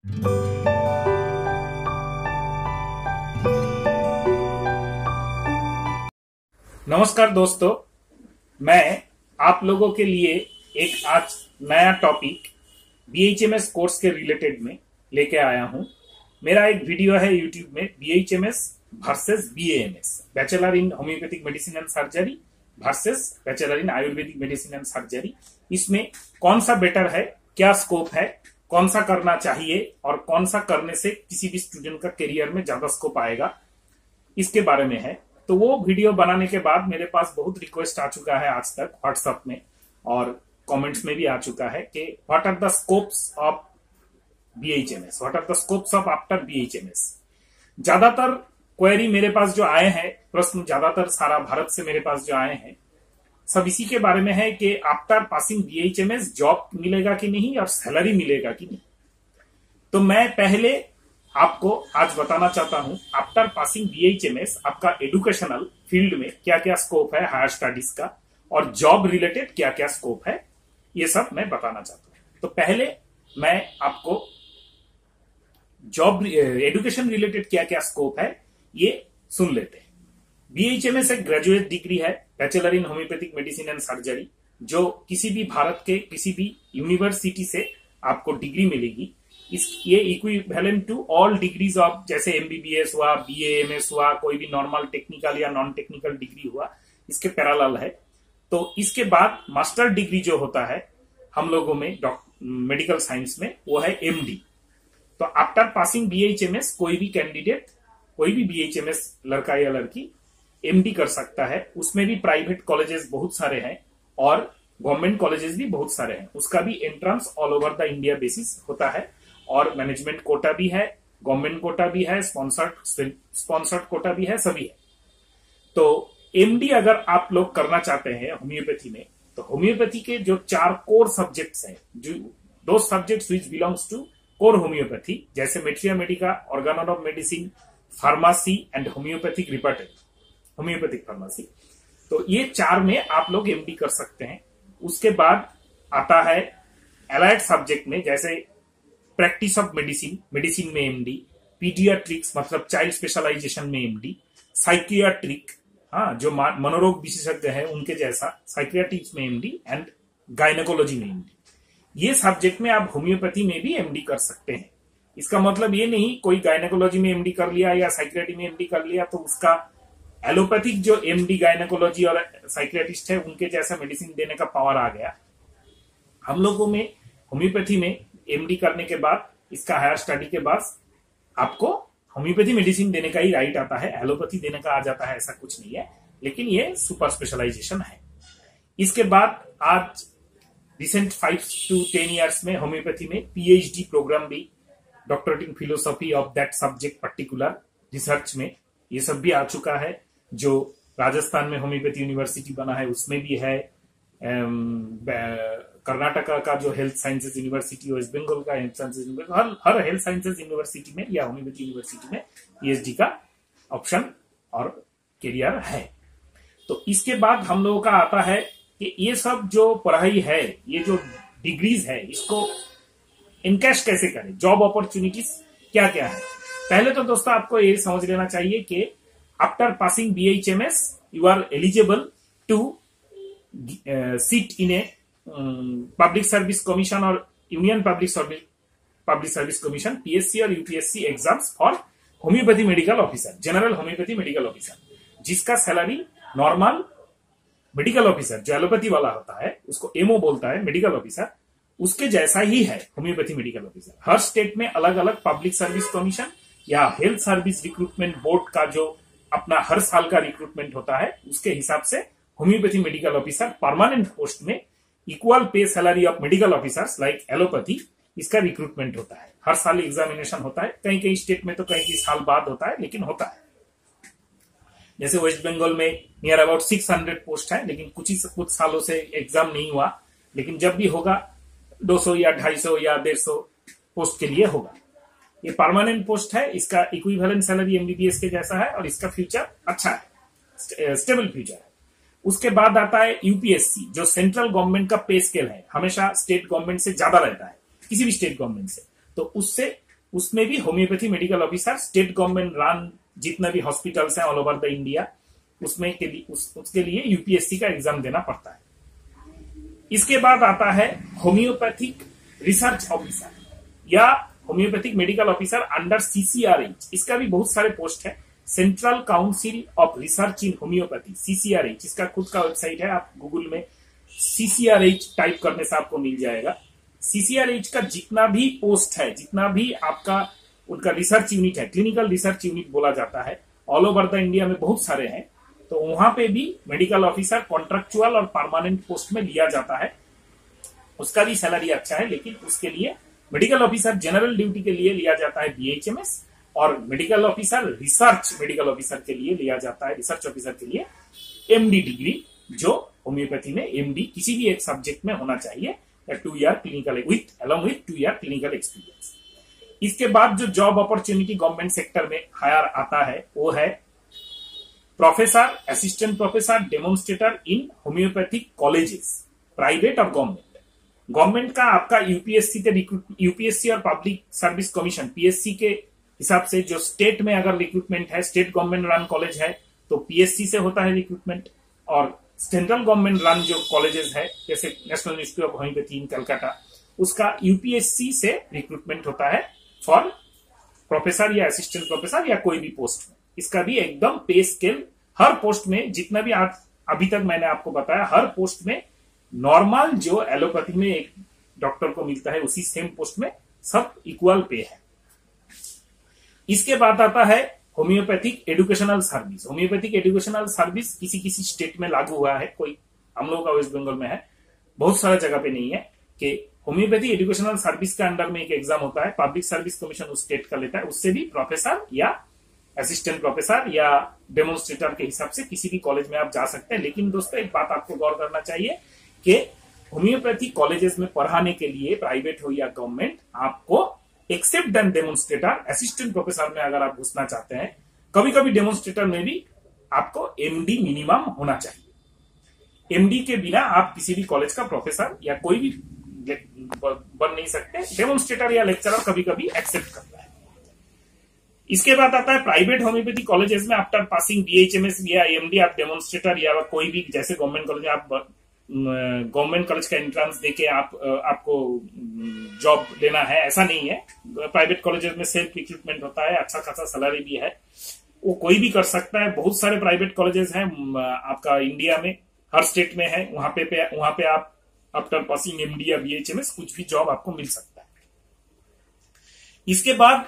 नमस्कार दोस्तों, मैं आप लोगों के लिए एक आज नया टॉपिक BHMS कोर्स के रिलेटेड में लेके आया हूं। मेरा एक वीडियो है यूट्यूब में, BHMS versus BAMS, bachelor in homeopathic medicine and surgery versus bachelor in Ayurvedic medicine and surgery. इसमें कौन सा बेटर है, क्या स्कोप है, कौन सा करना चाहिए और कौन सा करने से किसी भी स्टूडेंट का करियर में ज्यादा स्कोप आएगा, इसके बारे में है। तो वो वीडियो बनाने के बाद मेरे पास बहुत रिक्वेस्ट आ चुका है आज तक व्हाट्सएप में और कमेंट्स में भी आ चुका है कि what are the scopes of BHMS, what are the scopes of after BHMS। ज्यादातर क्वेरी मेरे पास जो आए हैं, प्रश्न ज्यादातर सारा भारत से मेरे पास जो आए हैं, सब इसी के बारे में है कि आफ्टर पासिंग BHMS जॉब मिलेगा कि नहीं और सैलरी मिलेगा कि नहीं। तो मैं पहले आपको आज बताना चाहता हूं आफ्टर पासिंग BHMS आपका एजुकेशनल फील्ड में क्या क्या स्कोप है हायर स्टडीज का, और जॉब रिलेटेड क्या क्या स्कोप है, ये सब मैं बताना चाहता हूं। तो पहले मैं आपको जॉब एजुकेशन रिलेटेड क्या क्या स्कोप है ये सुन लेते हैं। BHMS एक ग्रेजुएट डिग्री है, bachelor in homeopathic medicine and surgery, जो किसी भी भारत के किसी भी यूनिवर्सिटी से आपको डिग्री मिलेगी। ये equivalent to all degrees of, जैसे MBBS हुआ, BAMS हुआ, कोई भी नॉर्मल टेक्निकल या नॉन टेक्निकल डिग्री हुआ, इसके पैरेलल है। तो इसके बाद मास्टर डिग्री जो होता है हम लोगों में मेडिकल साइंस में, वो है MD। तो आफ्टर पासिंग BHMS कोई भी कैंडिडेट, कोई भी BHMS लड़का या लड़की MD कर सकता है। उसमें भी प्राइवेट कॉलेजेस बहुत सारे हैं और गवर्नमेंट कॉलेजेस भी बहुत सारे हैं। उसका भी entrance all over the India basis होता है और मैनेजमेंट कोटा भी है, गवर्नमेंट कोटा भी है, स्पॉन्सर्ड कोटा भी है, सभी है। तो MD अगर आप लोग करना चाहते हैं होम्योपैथी में, तो होम्योपैथी के जो 4 कोर सब्जेक्ट्स हैं, जो दो subjects which belongs to core homeopathy, जैसे materia medica, organon of medicine, pharmacy and homeopathic repertory, homeopathic pharmacy. तो ये 4 में आप लोग MD कर सकते हैं। उसके बाद आता है एलाइड सब्जेक्ट में, जैसे प्रैक्टिस ऑफ मेडिसिन, मेडिसिन में MD, पीडियाट्रिक्स मतलब चाइल्ड स्पेशलाइजेशन में MD, साइकियाट्रिक, हाँ जो मनोरोग विशेषज्ञ है उनके जैसा, साइकियाट्रिक्स में MD एंड गायनेकोलॉजी में MD। ये सब्जेक्ट में आप होम्योपैथी में भी MD कर सकते हैं। इसका मतलब ये नहीं कोई गायनेकोलॉजी में MD कर लिया या साइकियाट्री में MD कर लिया तो उसका एलोपैथिक जो MD गायनेकोलॉजी और साइकियाट्रिस्ट है उनके जैसा मेडिसिन देने का पावर आ गया। हम लोगों में होम्योपैथी में MD करने के बाद, इसका हायर स्टडी के बाद आपको होम्योपैथी मेडिसिन देने का ही राइट आता है, एलोपैथी देने का आ जाता है, ऐसा कुछ नहीं है, लेकिन ये सुपर स्पेशलाइजेशन है। इसके बाद आज रिसेंट 5 to 10 ईयर्स में होम्योपैथी में PhD प्रोग्राम भी, doctorate in philosophy of that subject particular research में, ये सब भी आ चुका है। जो राजस्थान में होम्योपैथी यूनिवर्सिटी बना है उसमें भी है, कर्नाटका का जो health sciences university, West Bengal का हेल्थ साइंसेज यूनिवर्सिटी, हर हेल्थ साइंसेज यूनिवर्सिटी में या होम्योपैथी यूनिवर्सिटी में PhD का ऑप्शन और करियर है। तो इसके बाद हम लोगों का आता है कि ये सब जो पढ़ाई है, ये जो डिग्रीज है, इसको इनकैश कैसे करें, जॉब अपॉर्चुनिटीज क्या क्या है। पहले तो दोस्तों आपको ये समझ लेना चाहिए कि after passing BHMS you are eligible to sit in a public service commission और union public service commission, PSC और UPSC exams for homeopathy medical officer, general homeopathy medical officer, जिसका सैलरी नॉर्मल मेडिकल ऑफिसर जो allopathy वाला होता है उसको MO बोलता है, मेडिकल ऑफिसर, उसके जैसा ही है होम्योपैथी मेडिकल ऑफिसर। हर स्टेट में अलग अलग पब्लिक सर्विस कमीशन या हेल्थ सर्विस रिक्रूटमेंट बोर्ड का जो अपना हर साल का रिक्रूटमेंट होता है, उसके हिसाब से homeopathy medical officer permanent post में equal pay salary of medical officers like allopathy, इसका रिक्रूटमेंट होता है। हर साल एग्जामिनेशन होता है, कहीं कहीं स्टेट में तो कहीं साल बाद होता है, लेकिन होता है। जैसे वेस्ट बंगाल में नियर अबाउट 600 पोस्ट है, लेकिन कुछ सालों से एग्जाम नहीं हुआ, लेकिन जब भी होगा 200 या 250 या 150 पोस्ट के लिए होगा। ये परमानेंट पोस्ट है, इसका इक्विवेलेंट सैलरी MBBS के जैसा है और इसका फ्यूचर अच्छा है, स्टेबल फ्यूचर है। उसके बाद आता है UPSC, जो सेंट्रल गवर्नमेंट का पे स्केल है, हमेशा स्टेट गवर्नमेंट से ज्यादा रहता है, किसी भी स्टेट गवर्नमेंट से, तो उससे उसमें भी homeopathy medical officer state government run जितना भी हॉस्पिटल्स हैं ऑल ओवर द इंडिया उसमें के लिए उसके लिए यूपीएससी का एग्जाम देना पड़ता है। इसके बाद आता है होम्योपैथिक रिसर्च ऑफिसर या homeopathic medical officer under CCRH. इसका भी बहुत सारे पोस्ट है। Central council of research in homeopathy, CCRH, इसका खुद का वेबसाइट है। आप गूगल में सीसीआरएच टाइप करने से आपको मिल जाएगा। सीसीआरएच का जितना भी पोस्ट है, जितना भी आपका उनका रिसर्च यूनिट है, क्लिनिकल रिसर्च यूनिट बोला जाता है, ऑल ओवर द इंडिया में बहुत सारे हैं। तो वहां पे भी मेडिकल ऑफिसर कॉन्ट्रेक्चुअल और परमानेंट पोस्ट में लिया जाता है। उसका भी सैलरी अच्छा है, लेकिन उसके लिए मेडिकल ऑफिसर जनरल ड्यूटी के लिए लिया जाता है बीएचएमएस, और medical officer research medical officer के लिए लिया जाता है, रिसर्च ऑफिसर के लिए एमडी डिग्री, जो होम्योपैथी में एमडी किसी भी एक सब्जेक्ट में होना चाहिए, 2 year clinical along with 2 year clinical experience. इसके बाद जो जॉब अपॉर्चुनिटी गवर्नमेंट सेक्टर में हायर आता है वो है professor, assistant professor, demonstrator in homeopathic colleges, private और गवर्नमेंट। गवर्नमेंट का आपका यूपीएससी और पब्लिक सर्विस कमीशन पीएससी के हिसाब से जो स्टेट में अगर रिक्रूटमेंट है, स्टेट गवर्नमेंट रन कॉलेज है तो पीएससी से होता है रिक्रूटमेंट, और सेंट्रल गवर्नमेंट रन जो कॉलेजेस है जैसे national institute of homeopathy in Calcutta, उसका यूपीएससी से रिक्रूटमेंट होता है फॉर प्रोफेसर या असिस्टेंट प्रोफेसर या कोई भी पोस्ट में। इसका भी एकदम पे स्केल हर पोस्ट में, जितना भी आज अभी तक मैंने आपको बताया, हर पोस्ट में नॉर्मल जो एलोपैथी में एक डॉक्टर को मिलता है उसी सेम पोस्ट में सब इक्वल पे है। इसके बाद आता है homeopathic educational service. Homeopathic educational service किसी किसी स्टेट में लागू हुआ है, कोई हम लोगों का वेस्ट बंगाल में है, बहुत सारा जगह पे नहीं है। कि होम्योपैथी एजुकेशनल सर्विस के अंडर में एक एग्जाम होता है, पब्लिक सर्विस कमीशन उस स्टेट का लेता है, उससे भी प्रोफेसर या असिस्टेंट प्रोफेसर या डेमोन्स्ट्रेटर के हिसाब से किसी भी कॉलेज में आप जा सकते हैं। लेकिन दोस्तों एक बात आपको गौर करना चाहिए कि होम्योपैथी कॉलेजेस में पढ़ाने के लिए, प्राइवेट हो या गवर्नमेंट, आपको except then demonstrator, assistant professor में अगर आप घुसना चाहते हैं, कभी कभी डेमोन्स्ट्रेटर में भी आपको एमडी मिनिमम होना चाहिए। एमडी के बिना आप किसी भी कॉलेज का प्रोफेसर या कोई भी बन नहीं सकते। डेमोन्स्ट्रेटर या लेक्चरर कभी कभी एक्सेप्ट करता है। इसके बाद आता है प्राइवेट होम्योपैथी कॉलेजेस में आफ्टर पासिंग बीएचएमएस या एमडी आप डेमोन्स्ट्रेटर या कोई भी, जैसे गवर्नमेंट कॉलेज आप गवर्नमेंट कॉलेज का एंट्रेंस देके आपको जॉब लेना है, ऐसा नहीं है। प्राइवेट कॉलेजेस में सेल्फ रिक्रूटमेंट होता है, अच्छा खासा सैलरी भी है, वो कोई भी कर सकता है। बहुत सारे प्राइवेट कॉलेजेस हैं आपका इंडिया में, हर स्टेट में है। वहां पे आप आफ्टर पासिंग एमडी या बीएचएमएस कुछ भी जॉब आपको मिल सकता है। इसके बाद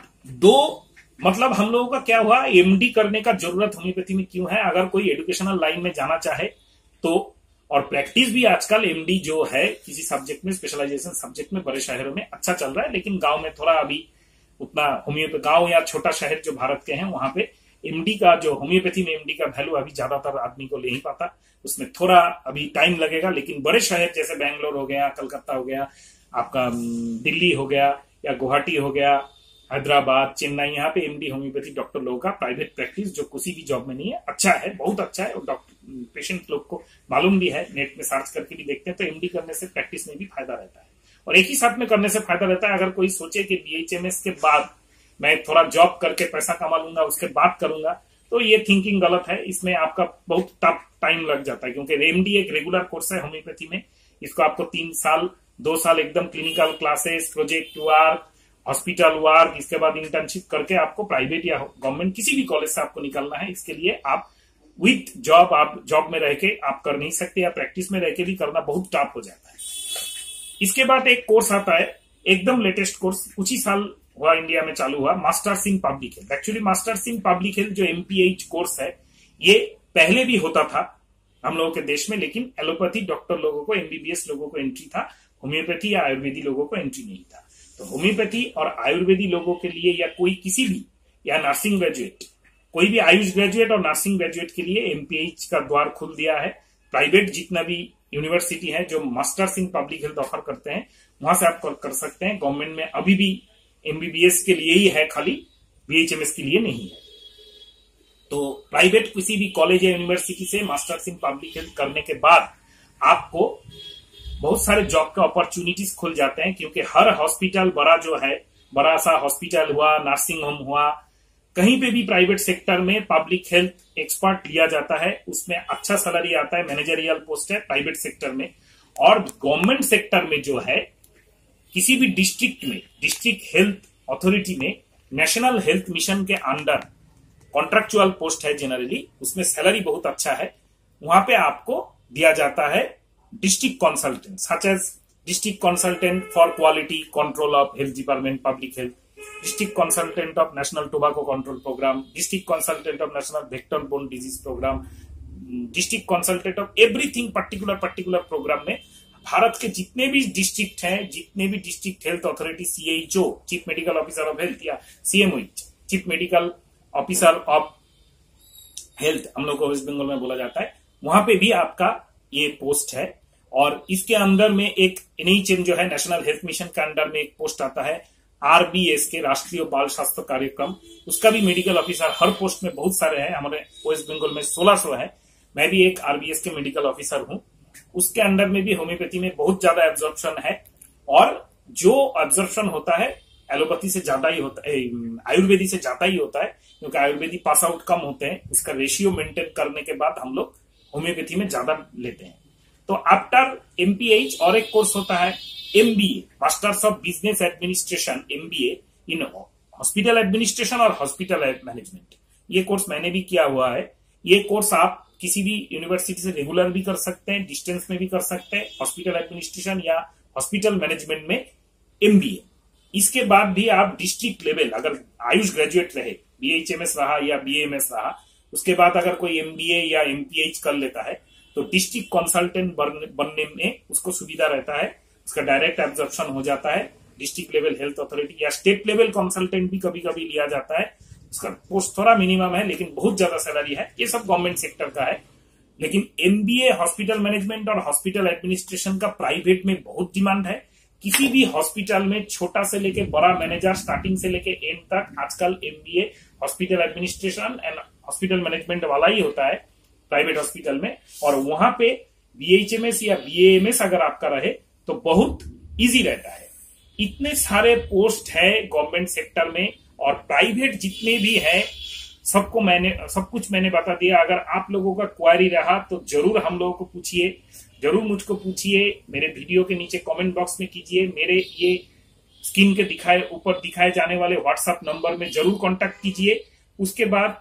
मतलब हम लोगों का क्या हुआ, एमडी करने का जरूरत होम्योपैथी में क्यों है? अगर कोई एजुकेशनल लाइन में जाना चाहे तो, और प्रैक्टिस भी आजकल एमडी जो है किसी सब्जेक्ट में, स्पेशलाइजेशन सब्जेक्ट में बड़े शहरों में अच्छा चल रहा है, लेकिन गांव में थोड़ा अभी उतना गांव या छोटा शहर जो भारत के हैं वहां पे एमडी का, जो होम्योपैथी में एमडी का वैल्यू अभी ज्यादातर आदमी को ले नहीं पाता, उसमें थोड़ा अभी टाइम लगेगा। लेकिन बड़े शहर जैसे बैंगलोर हो गया, कलकत्ता हो गया, आपका दिल्ली हो गया या गुवाहाटी हो गया, हैदराबाद, चेन्नई, यहाँ पे एमडी होम्योपैथी डॉक्टर लोगों का प्राइवेट प्रैक्टिस जो किसी भी जॉब में नहीं है, अच्छा है, बहुत अच्छा है। और डॉक्टर पेशेंट लोग को मालूम भी है, नेट में सर्च करके भी देखते हैं, तो एमडी करने से प्रैक्टिस में भी फायदा रहता है और एक ही साथ में करने से फायदा रहता है। अगर कोई सोचे कि बीएचएमएस के बाद मैं थोड़ा जॉब करके पैसा कमा लूंगा उसके बाद करूंगा, तो ये थिंकिंग गलत है। इसमें आपका बहुत टफ टाइम लग जाता है, क्योंकि एमडी एक रेगुलर कोर्स है होम्योपैथी में। इसको आपको 3 साल 2 साल एकदम clinical classes, project work, hospital work, इसके बाद इंटर्नशिप करके आपको प्राइवेट या गवर्नमेंट किसी भी कॉलेज से आपको निकलना है। इसके लिए आप विद जॉब, आप जॉब में रह के आप कर नहीं सकते, या प्रैक्टिस में रह के भी करना बहुत टफ हो जाता है। इसके बाद एक कोर्स आता है, एकदम लेटेस्ट कोर्स, कुछ ही साल हुआ इंडिया में चालू हुआ, masters in public health. Actually masters in public health जो एमपीएच कोर्स है, ये पहले भी होता था हम लोगों के देश में, लेकिन एलोपैथी डॉक्टर लोगों को, एमबीबीएस लोगों को एंट्री था, होम्योपैथी या आयुर्वेदी लोगों को एंट्री नहीं था। तो होम्योपैथी और आयुर्वेदी लोगों के लिए, या कोई किसी भी, या नर्सिंग ग्रेजुएट, कोई भी आयुष ग्रेजुएट और नर्सिंग ग्रेजुएट के लिए एमपीएच का द्वार खुल दिया है। प्राइवेट जितना भी यूनिवर्सिटी है जो masters in public health offer करते हैं, वहां से आप कर सकते हैं। गवर्नमेंट में अभी भी एमबीबीएस के लिए ही है, खाली बीएचएमएस के लिए नहीं है। तो प्राइवेट किसी भी कॉलेज या यूनिवर्सिटी से मास्टर्स इन पब्लिक हेल्थ करने के बाद आपको बहुत सारे जॉब के अपॉर्चुनिटीज खुल जाते हैं, क्योंकि हर हॉस्पिटल बड़ा जो है बड़ा सा हॉस्पिटल हुआ, नर्सिंग होम हुआ, कहीं पे भी प्राइवेट सेक्टर में पब्लिक हेल्थ एक्सपर्ट लिया जाता है, उसमें अच्छा सैलरी आता है, मैनेजरियल पोस्ट है प्राइवेट सेक्टर में। और गवर्नमेंट सेक्टर में जो है, किसी भी डिस्ट्रिक्ट में, डिस्ट्रिक्ट हेल्थ अथॉरिटी में, नेशनल हेल्थ मिशन के अंडर कॉन्ट्रेक्चुअल पोस्ट है जनरली, उसमें सैलरी बहुत अच्छा है। वहां पे आपको दिया जाता है district consultant, such as district consultant for quality control of health department public health, district consultant of national tobacco control programme, district consultant of national vector borne disease programme, district consultant of everything particular programme में भारत के जितने भी district हैं, जितने भी district health authority, CHO, chief medical officer of health, या CMO, chief medical officer of health हम लोग को वेस्ट बंगाल में बोला जाता है, वहां पे भी आपका ये पोस्ट है। और इसके अंदर में एक एनएचएम जो है, नेशनल हेल्थ मिशन के अंडर में एक पोस्ट आता है आरबीएस के, राष्ट्रीय बाल स्वास्थ्य कार्यक्रम, उसका भी मेडिकल ऑफिसर हर पोस्ट में बहुत सारे हैं, हमारे वेस्ट बंगाल में 1600 है। मैं भी एक आरबीएस के मेडिकल ऑफिसर हूं। उसके अंडर में भी होम्योपैथी में बहुत ज्यादा एब्जॉर्प्शन है, और जो एब्जॉर्प्शन होता है एलोपैथी से ज्यादा ही होता है, आयुर्वेदी से ज्यादा ही होता है, क्योंकि आयुर्वेदी पास आउट कम होते हैं। उसका रेशियो मेंटेन करने के बाद हम लोग होम्योपैथी में ज्यादा लेते हैं। तो आफ्टर एमपीएच और एक कोर्स होता है MBA, masters of business administration, MBA in hospital administration और हॉस्पिटल मैनेजमेंट। ये कोर्स मैंने भी किया हुआ है। ये कोर्स आप किसी भी यूनिवर्सिटी से रेगुलर भी कर सकते हैं, डिस्टेंस में भी कर सकते हैं, हॉस्पिटल एडमिनिस्ट्रेशन या हॉस्पिटल मैनेजमेंट में एमबीए। इसके बाद भी आप डिस्ट्रिक्ट लेवल, अगर आयुष ग्रेजुएट रहे, बीएचएमएस रहा या बीएमएस रहा, उसके बाद अगर कोई एमबीए या एमपीएच कर लेता है तो डिस्ट्रिक्ट कंसल्टेंट बनने में उसको सुविधा रहता है, उसका डायरेक्ट एब्जॉर्प्शन हो जाता है। डिस्ट्रिक्ट लेवल हेल्थ अथॉरिटी या स्टेट लेवल कंसल्टेंट भी कभी कभी लिया जाता है। उसका पोस्ट थोड़ा मिनिमम है, लेकिन बहुत ज्यादा सैलरी है। ये सब गवर्नमेंट सेक्टर का है। लेकिन एमबीए हॉस्पिटल मैनेजमेंट और हॉस्पिटल एडमिनिस्ट्रेशन का प्राइवेट में बहुत डिमांड है। किसी भी हॉस्पिटल में छोटा से लेके बड़ा मैनेजर, स्टार्टिंग से लेके एंड तक, आजकल MBA hospital administration and hospital management वाला ही होता है प्राइवेट हॉस्पिटल में। और वहां पे बीएचएमएस या बीएएमएस अगर आपका रहे तो बहुत इजी रहता है। इतने सारे पोस्ट है गवर्नमेंट सेक्टर में, और प्राइवेट जितने भी है सब कुछ मैंने बता दिया। अगर आप लोगों का क्वेरी रहा तो जरूर हम लोगों को पूछिए, जरूर मुझको पूछिए, मेरे वीडियो के नीचे कमेंट बॉक्स में कीजिए। मेरे ये स्क्रीन के ऊपर दिखाए जाने वाले व्हाट्सएप नंबर में जरूर कांटेक्ट कीजिए। उसके बाद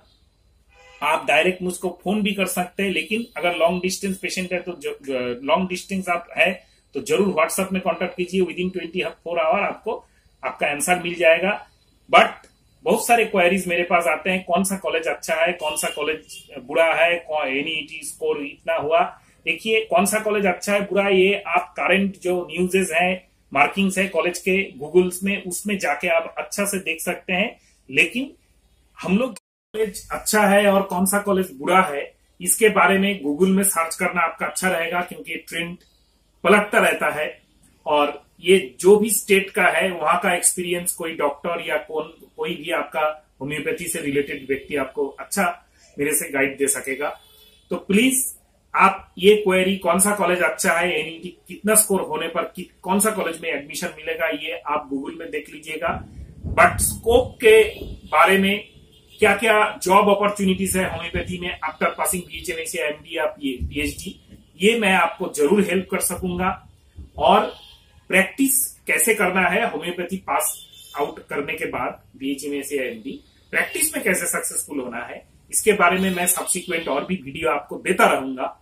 आप डायरेक्ट मुझको फोन भी कर सकते हैं, लेकिन अगर लॉन्ग डिस्टेंस पेशेंट है तो लॉन्ग डिस्टेंस आप है तो जरूर व्हाट्सएप में कांटेक्ट कीजिए। विदिन 24 आवर आपको आपका आंसर मिल जाएगा। बट बहुत सारे क्वेरीज मेरे पास आते हैं, कौन सा कॉलेज अच्छा है, कौन सा कॉलेज बुरा है, एनईटी स्कोर इतना हुआ। देखिए, कौन सा कॉलेज अच्छा है बुरा, ये आप करंट जो न्यूज़ेस हैं, मार्किंग्स है कॉलेज के गूगल्स में, उसमें जाके आप अच्छा से देख सकते हैं। लेकिन हम लोग कॉलेज अच्छा है और कौन सा कॉलेज बुरा है, इसके बारे में गूगल में सर्च करना आपका अच्छा रहेगा, क्योंकि ट्रेंड पलटता रहता है। और ये जो भी स्टेट का है वहां का एक्सपीरियंस, कोई डॉक्टर या कोई भी आपका होम्योपैथी से रिलेटेड व्यक्ति आपको अच्छा मेरे से गाइड दे सकेगा। तो प्लीज आप ये क्वेरी, कौन सा कॉलेज अच्छा है, एनईटी कितना स्कोर होने पर कौन सा कॉलेज में एडमिशन मिलेगा, ये आप गूगल में देख लीजिएगा। बट स्कोप के बारे में, क्या क्या जॉब अपॉर्चुनिटीज है होम्योपैथी में आफ्टर पासिंग बीएचएमएस या एमडी या पीएचडी, ये मैं आपको जरूर हेल्प कर सकूंगा। और प्रैक्टिस कैसे करना है होम्योपैथी पास आउट करने के बाद, बीएचएमएस या एमडी प्रैक्टिस में कैसे सक्सेसफुल होना है, इसके बारे में मैं सब्सिक्वेंट और भी वीडियो आपको देता रहूंगा।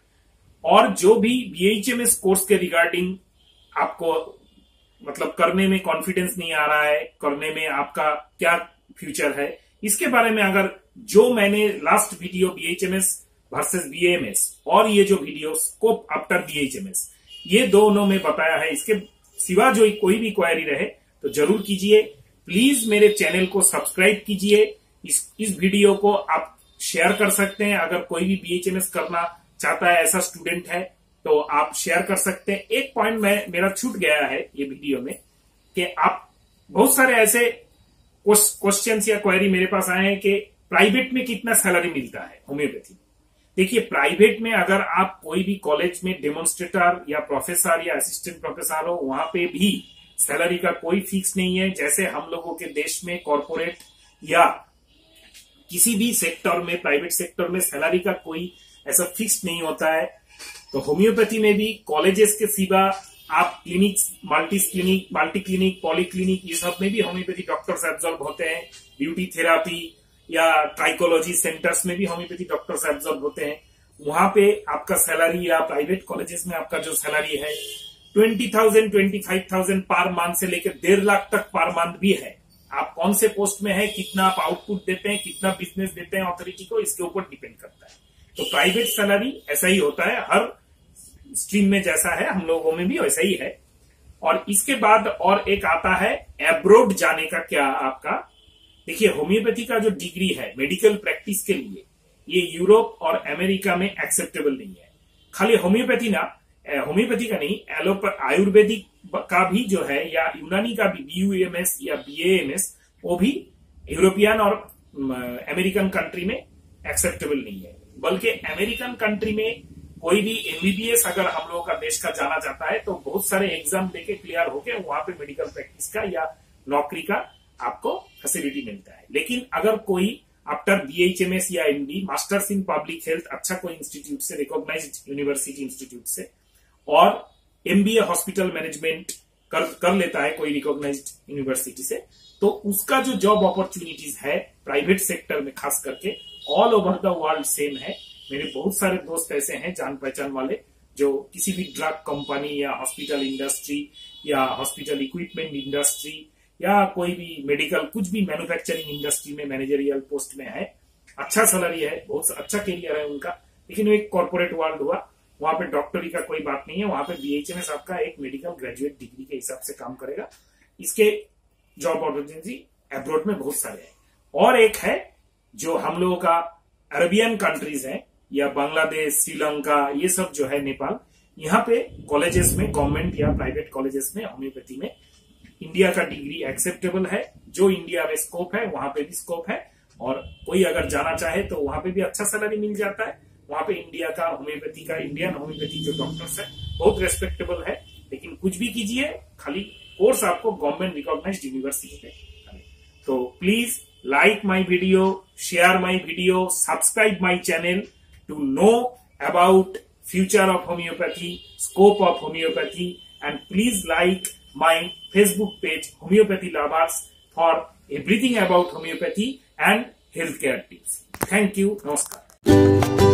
और जो भी बीएचएमएस कोर्स के रिगार्डिंग आपको मतलब करने में कॉन्फिडेंस नहीं आ रहा है, करने में आपका क्या फ्यूचर है, इसके बारे में अगर जो मैंने last video BHMS versus BAMS और ये जो वीडियो स्कोप आफ्टर बीएचएमएस, ये दोनों में बताया है, इसके सिवा जो कोई भी क्वेरी रहे तो जरूर कीजिए। प्लीज मेरे चैनल को सब्सक्राइब कीजिए। इस वीडियो को आप शेयर कर सकते हैं। अगर कोई भी बीएचएमएस करना चाहता है, ऐसा स्टूडेंट है, तो आप शेयर कर सकते हैं। एक पॉइंट मेरा छूट गया है ये वीडियो में, कि आप बहुत सारे ऐसे क्वेश्चंस या क्वेरी मेरे पास आए हैं कि प्राइवेट में कितना सैलरी मिलता है होम्योपैथी। देखिए, प्राइवेट में अगर आप कोई भी कॉलेज में डेमोन्स्ट्रेटर या प्रोफेसर या असिस्टेंट प्रोफेसर हो, वहां पे भी सैलरी का कोई फिक्स नहीं है। जैसे हम लोगों के देश में कॉर्पोरेट या किसी भी सेक्टर में, प्राइवेट सेक्टर में सैलरी का कोई ऐसा फिक्स नहीं होता है, तो होम्योपैथी में भी कॉलेजेस के सिवा आप clinics, multi clinic, poly clinic, ये सब में भी होम्योपैथी डॉक्टर्स एब्जॉर्ब होते हैं। ब्यूटी थेरापी या ट्राइकोलॉजी सेंटर्स में भी होम्योपैथी डॉक्टर्स एब्जॉर्ब होते हैं। वहां पे आपका सैलरी या प्राइवेट कॉलेजेस में आपका जो सैलरी है 20,000, 25,000 पर मंथ से लेकर 1.5 लाख तक पर मंथ भी है। आप कौन से पोस्ट में है, कितना आप आउटपुट देते हैं, कितना बिजनेस देते हैं अथॉरिटी को, इसके ऊपर डिपेंड करता है। तो प्राइवेट सैलरी ऐसा ही होता है, हर स्ट्रीम में जैसा है हम लोगों में भी वैसा ही है। और इसके बाद और एक आता है एब्रोड जाने का। क्या आपका देखिए, होम्योपैथी का जो डिग्री है मेडिकल प्रैक्टिस के लिए, ये यूरोप और अमेरिका में एक्सेप्टेबल नहीं है। खाली होम्योपैथी का नहीं, आयुर्वेदिक का भी जो है या यूनानी का भी BUMS या BAMS, वो भी यूरोपियन और अमेरिकन कंट्री में एक्सेप्टेबल नहीं है। बल्कि अमेरिकन कंट्री में कोई भी MBBS अगर हम लोगों का देश का जाना चाहता है तो बहुत सारे एग्जाम देके क्लियर होके वहां पे मेडिकल प्रैक्टिस का या नौकरी का आपको फैसिलिटी मिलता है। लेकिन अगर कोई आफ्टर BHMS या MD, masters in public health, अच्छा कोई इंस्टीट्यूट से, रिकॉग्नाइज्ड यूनिवर्सिटी इंस्टीट्यूट से, और MBA हॉस्पिटल मैनेजमेंट कर लेता है कोई रिकॉग्नाइज्ड यूनिवर्सिटी से, तो उसका जो जॉब अपॉर्चुनिटीज है प्राइवेट सेक्टर में खास करके all over the world same है। मेरे बहुत सारे दोस्त ऐसे हैं जान पहचान वाले जो किसी भी ड्रग कंपनी या हॉस्पिटल इंडस्ट्री या हॉस्पिटल इक्विपमेंट इंडस्ट्री या कोई भी मेडिकल, कुछ भी मैन्युफैक्चरिंग इंडस्ट्री में मैनेजरियल पोस्ट में है, अच्छा सैलरी है, बहुत अच्छा कैरियर है उनका। लेकिन वो एक कॉर्पोरेट वर्ल्ड हुआ, वहां पे डॉक्टरी का कोई बात नहीं है, वहां पे BHMS आपका एक मेडिकल ग्रेजुएट डिग्री के हिसाब से काम करेगा। इसके जॉब अपॉर्चुनिटी अब्रॉड में बहुत सारे हैं। और एक है जो हम लोगों का अरेबियन कंट्रीज है या बांग्लादेश, श्रीलंका, ये सब जो है, नेपाल, यहाँ पे कॉलेजेस में, गवर्नमेंट या प्राइवेट कॉलेजेस में होम्योपैथी में इंडिया का डिग्री एक्सेप्टेबल है। जो इंडिया में स्कोप है वहां पे भी स्कोप है, और कोई अगर जाना चाहे तो वहां पे भी अच्छा सैलरी मिल जाता है। वहां पे इंडिया का होम्योपैथी का, इंडियन होम्योपैथी जो डॉक्टर्स है बहुत रेस्पेक्टेबल है। लेकिन कुछ भी कीजिए, खाली कोर्स आपको गवर्नमेंट रिकॉग्नाइज्ड यूनिवर्सिटी पे। तो please like my video, share my video, subscribe my channel to know about future of homeopathy, scope of homeopathy, and please like my Facebook page Homeopathy Lovers for everything about homeopathy and healthcare tips. Thank you. Namaskar.